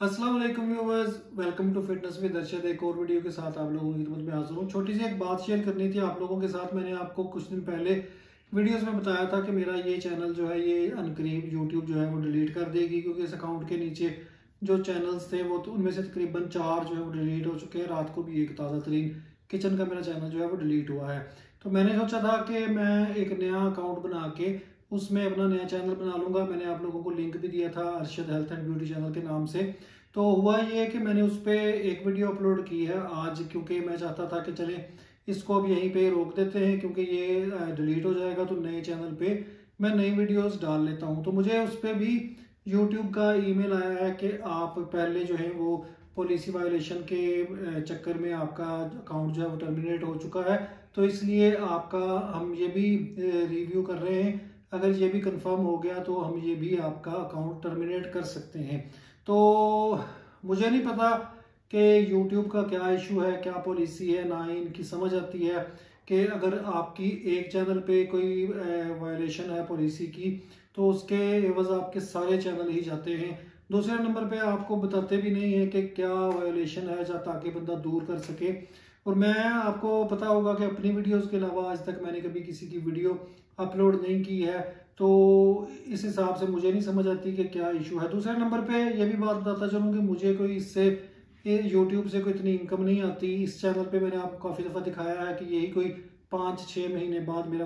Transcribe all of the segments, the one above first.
अस्सलाम वालेकुम viewers, welcome to fitness with Arshad. एक और वीडियो के साथ आप लोगों की खिदमत में हाजिर हूँ। छोटी सी एक बात शेयर करनी थी आप लोगों के साथ। मैंने आपको कुछ दिन पहले वीडियोस में बताया था कि मेरा ये चैनल जो है ये अनकरीब यूट्यूब जो है वो डिलीट कर देगी, क्योंकि इस अकाउंट के नीचे जो चैनल्स थे वो तो उनमें से तकरीबन 4 जो है वो डिलीट हो चुके हैं। रात को भी एक ताज़ा तरीन किचन का मेरा चैनल जो है वो डिलीट हुआ है। तो मैंने सोचा था कि मैं एक नया अकाउंट बना के उसमें अपना नया चैनल बना लूँगा। मैंने आप लोगों को लिंक भी दिया था Arshad health and beauty channel के नाम से। तो हुआ ये है कि मैंने उस पर एक वीडियो अपलोड की है आज, क्योंकि मैं चाहता था कि चले इसको अब यहीं पे रोक देते हैं, क्योंकि ये डिलीट हो जाएगा तो नए चैनल पे मैं नई वीडियोस डाल लेता हूँ। तो मुझे उस पर भी यूट्यूब का ईमेल आया है कि आप पहले जो है वो पॉलिसी वायलेशन के चक्कर में आपका अकाउंट जो है वो टर्मिनेट हो चुका है, तो इसलिए आपका हम ये भी रिव्यू कर रहे हैं। अगर ये भी कंफर्म हो गया तो हम ये भी आपका अकाउंट टर्मिनेट कर सकते हैं। तो मुझे नहीं पता कि YouTube का क्या इशू है, क्या पॉलिसी है, ना ही इनकी समझ आती है कि अगर आपकी एक चैनल पे कोई वायलेशन है पॉलिसी की तो उसके एवज आपके सारे चैनल ही जाते हैं। दूसरे नंबर पे आपको बताते भी नहीं है कि क्या वायलेशन है, ताकि बंदा दूर कर सके। और मैं आपको पता होगा कि अपनी वीडियोस के अलावा आज तक मैंने कभी किसी की वीडियो अपलोड नहीं की है, तो इस हिसाब से मुझे नहीं समझ आती कि क्या इशू है। दूसरे नंबर पे ये भी बात बताता चलूँ कि मुझे कोई इससे यूट्यूब से कोई इतनी इनकम नहीं आती। इस चैनल पे मैंने आपको काफ़ी दफ़ा दिखाया है कि यही कोई 5-6 महीने बाद मेरा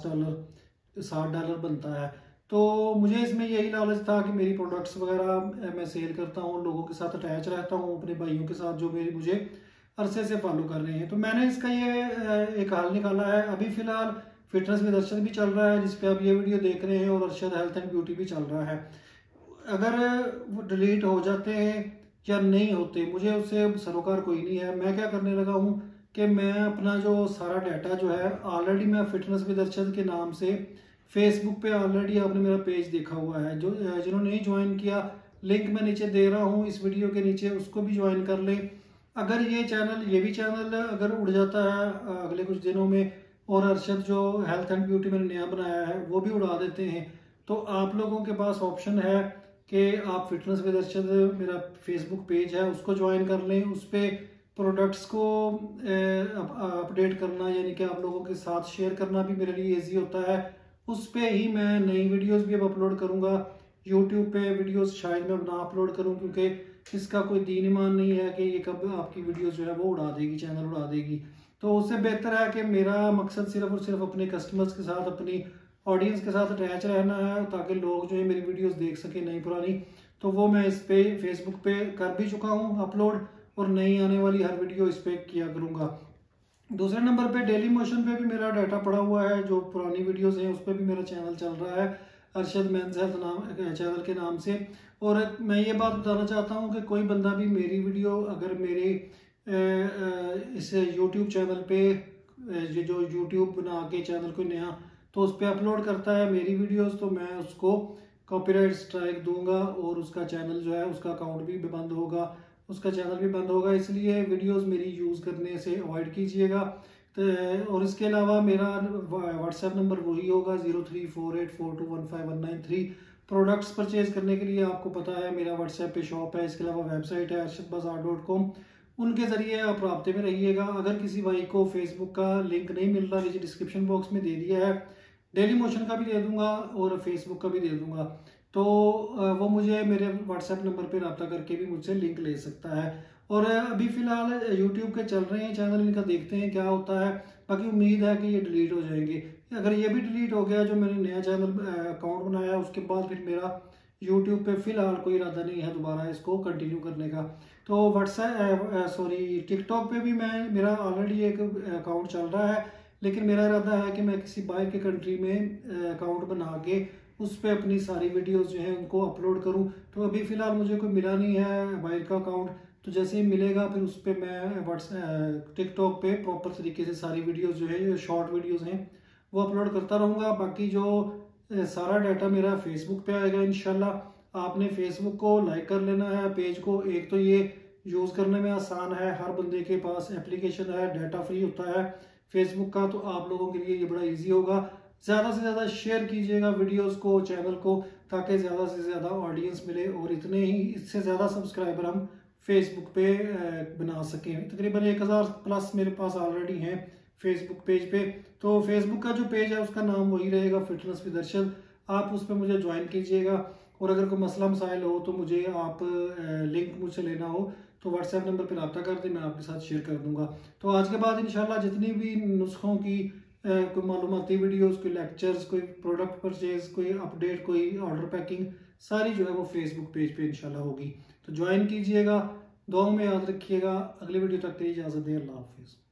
$50 $60 बनता है। तो मुझे इसमें यही लालच था कि मेरी प्रोडक्ट्स वगैरह मैं सेल करता हूँ, लोगों के साथ अटैच रहता हूँ, अपने भाइयों के साथ जो मेरी मुझे अरसे से फॉलो कर रहे हैं। तो मैंने इसका ये एक हल निकाला है। अभी फ़िलहाल फिटनेस विद अरशद भी चल रहा है, जिसपे आप ये वीडियो देख रहे हैं, और अरशद हेल्थ एंड ब्यूटी भी चल रहा है। अगर वो डिलीट हो जाते हैं या नहीं होते, मुझे उससे सरोकार कोई नहीं है। मैं क्या करने लगा हूँ कि मैं अपना जो सारा डाटा जो है ऑलरेडी मैं फिटनेस विद अरशद के नाम से फेसबुक पे ऑलरेडी आपने मेरा पेज देखा हुआ है। जो जिन्होंने नहीं ज्वाइन किया, लिंक मैं नीचे दे रहा हूँ इस वीडियो के नीचे, उसको भी ज्वाइन कर लें। अगर ये भी चैनल अगर उड़ जाता है अगले कुछ दिनों में, और अरशद जो हेल्थ एंड ब्यूटी मैंने नया बनाया है वो भी उड़ा देते हैं, तो आप लोगों के पास ऑप्शन है कि आप फिटनेस विद अरशद मेरा फेसबुक पेज है उसको ज्वाइन कर लें। उस पर प्रोडक्ट्स को अपडेट करना, यानी कि आप लोगों के साथ शेयर करना भी मेरे लिए ईजी होता है। उस पर ही मैं नई वीडियोस भी अब अपलोड करूँगा। यूट्यूब पे वीडियोस शायद मैं ना अपलोड करूँ, क्योंकि इसका कोई दीन ईमान नहीं है कि ये कब आपकी वीडियोस जो है वो उड़ा देगी, चैनल उड़ा देगी। तो उससे बेहतर है कि मेरा मकसद सिर्फ और सिर्फ अपने कस्टमर्स के साथ, अपनी ऑडियंस के साथ अटैच रहना है, ताकि लोग जो है मेरी वीडियोस देख सके नई पुरानी। तो वो मैं इस पे फेसबुक पे कर भी चुका हूँ अपलोड, और नई आने वाली हर वीडियो इस पे किया करूँगा। दूसरे नंबर पे डेली मोशन पे भी मेरा डाटा पड़ा हुआ है, जो पुरानी वीडियोस हैं उस पर भी मेरा चैनल चल रहा है अरशद मेंस हेल्थ नाम चैनल के नाम से। और मैं ये बात बताना चाहता हूँ कि कोई बंदा भी मेरी वीडियो अगर मेरे इस यूट्यूब चैनल पे ये जो यूट्यूब बना के चैनल कोई नया तो उस पर अपलोड करता है मेरी वीडियोस, तो मैं उसको कॉपीराइट स्ट्राइक दूंगा और उसका चैनल जो है उसका अकाउंट भी बंद होगा, उसका चैनल भी बंद होगा। इसलिए वीडियोस मेरी यूज़ करने से अवॉइड कीजिएगा। तो और इसके अलावा मेरा व्हाट्सएप नंबर वही होगा 0348421519 प्रोडक्ट्स परचेज करने के लिए। आपको पता है मेरा व्हाट्सएप पे शॉप है, इसके अलावा वेबसाइट है arshadbazaar.com, उनके ज़रिए आप राब्ते में रहिएगा। अगर किसी भाई को फेसबुक का लिंक नहीं मिल रहा, नीचे डिस्क्रिप्शन बॉक्स में दे दिया है, डेली मोशन का भी दे दूंगा और फेसबुक का भी दे दूंगा, तो वो मुझे मेरे व्हाट्सएप नंबर पे रब्ता करके भी मुझसे लिंक ले सकता है। और अभी फ़िलहाल यूट्यूब के चल रहे हैं चैनल, इनका देखते हैं क्या होता है। बाकी उम्मीद है कि ये डिलीट हो जाएंगे। अगर ये भी डिलीट हो गया, जो मैंने नया चैनल अकाउंट बनाया है, उसके बाद फिर मेरा यूट्यूब पे फ़िलहाल कोई इरादा नहीं है दोबारा इसको कंटिन्यू करने का। तो टिकटॉक पे भी मेरा ऑलरेडी एक अकाउंट चल रहा है, लेकिन मेरा इरादा है कि मैं किसी बाहर के कंट्री में अकाउंट बना के उस पर अपनी सारी वीडियोस जो है उनको अपलोड करूं। तो अभी फ़िलहाल मुझे कोई मिला नहीं है बाहर का अकाउंट, तो जैसे ही मिलेगा फिर उस पर मैं टिकटॉक पे प्रॉपर तरीके से सारी वीडियोस जो है, जो शॉर्ट वीडियोस हैं, वो अपलोड करता रहूँगा। बाकी जो सारा डाटा मेरा फेसबुक पे आएगा इंशाल्लाह। आपने फेसबुक को लाइक कर लेना है पेज को। एक तो ये यूज़ करने में आसान है, हर बंदे के पास एप्लीकेशन है, डाटा फ्री होता है फेसबुक का, तो आप लोगों के लिए ये बड़ा इजी होगा। ज़्यादा से ज़्यादा शेयर कीजिएगा वीडियोस को, चैनल को, ताकि ज़्यादा से ज़्यादा ऑडियंस मिले और इतने ही इससे ज़्यादा सब्सक्राइबर हम फेसबुक पे बना सकें। तकरीबन 1000 प्लस मेरे पास ऑलरेडी हैं फेसबुक पेज पे। तो फेसबुक का जो पेज है उसका नाम वही रहेगा, फिटनेस विद अरशद। आप उस पर मुझे ज्वाइन कीजिएगा और अगर कोई मसला मसाइल हो तो मुझे आप लिंक मुझसे लेना हो तो व्हाट्सएप नंबर पर रब्ता कर दें, मैं आपके साथ शेयर कर दूंगा। तो आज के बाद इंशाल्लाह जितनी भी नुस्खों की कोई मालूमाती वीडियोस, कोई लेक्चर्स, कोई प्रोडक्ट परचेज, कोई अपडेट, कोई ऑर्डर पैकिंग, सारी जो है वो फेसबुक पेज पे इंशाल्लाह होगी। तो ज्वाइन कीजिएगा, दुआओं में याद रखिएगा। अगली वीडियो तक के लिए इजाज़त दें। अल्लाह हाफिज़।